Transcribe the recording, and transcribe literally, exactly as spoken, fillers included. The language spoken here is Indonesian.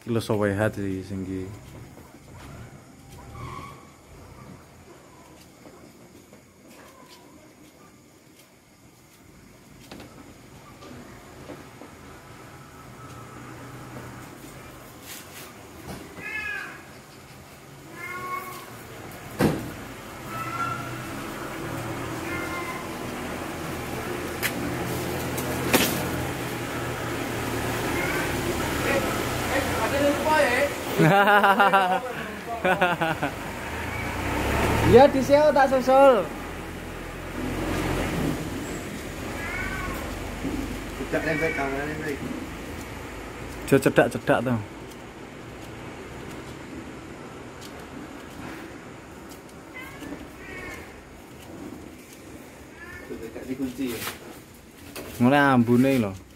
Kilo sowehat sih singgi. Ya di seo tak susul. Cedak nempel kamera nempel. Jo cedak-cedak tuh. Sudah gak dikunci ya. Mulai ambune lho.